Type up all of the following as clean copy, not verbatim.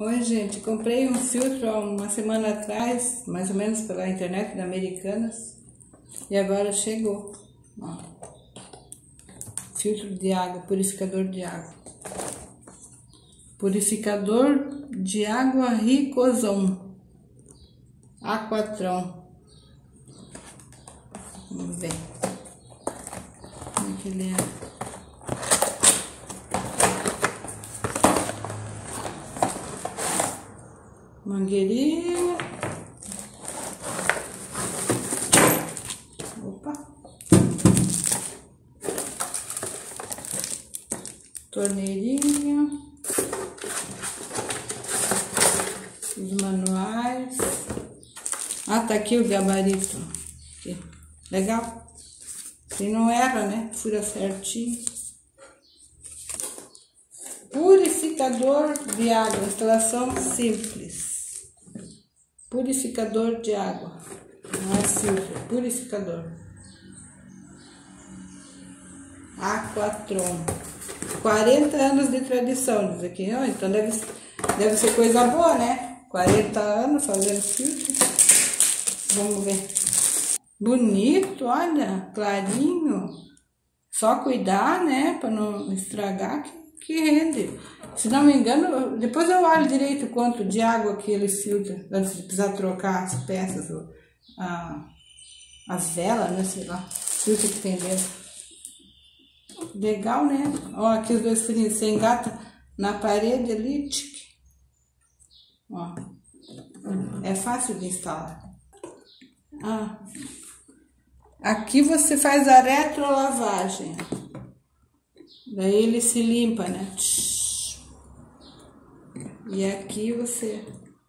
Oi, gente, comprei um filtro há uma semana atrás, mais ou menos pela internet da Americanas, e agora chegou. Ó, filtro de água, purificador de água. Purificador de água Ricozon Aquatron. Vamos ver como é que ele é. Mangueirinha. Opa. Torneirinha. Os manuais. Ah, tá aqui o gabarito. Aqui. Legal. Se não erra, né? Fura certinho. Purificador de água. Instalação simples. Purificador de água. Não é filtro, é purificador. Aquatron. 40 anos de tradição, diz aqui. Oh, então deve ser coisa boa, né? 40 anos fazendo filtro. Vamos ver. Bonito, olha, clarinho. Só cuidar, né? Para não estragar que rende. Se não me engano, depois eu olho direito quanto de água que ele filtra, antes de precisar trocar as peças, as velas, né, sei lá, filtro que tem dentro. Legal, né? Ó, aqui os dois furinhos, você engata na parede ali, tic. Ó, é fácil de instalar. Ah, aqui você faz a retrolavagem. Daí ele se limpa, né? E aqui você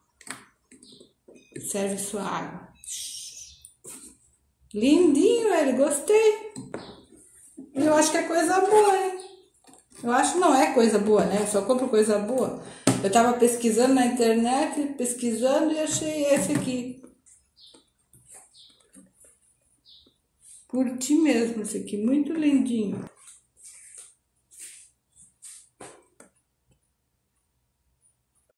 serve sua água. Lindinho ele, gostei. Eu acho que é coisa boa, hein? Eu acho que não é coisa boa, né? Eu só compro coisa boa. Eu tava pesquisando na internet, e achei esse aqui. Curti mesmo esse aqui, muito lindinho.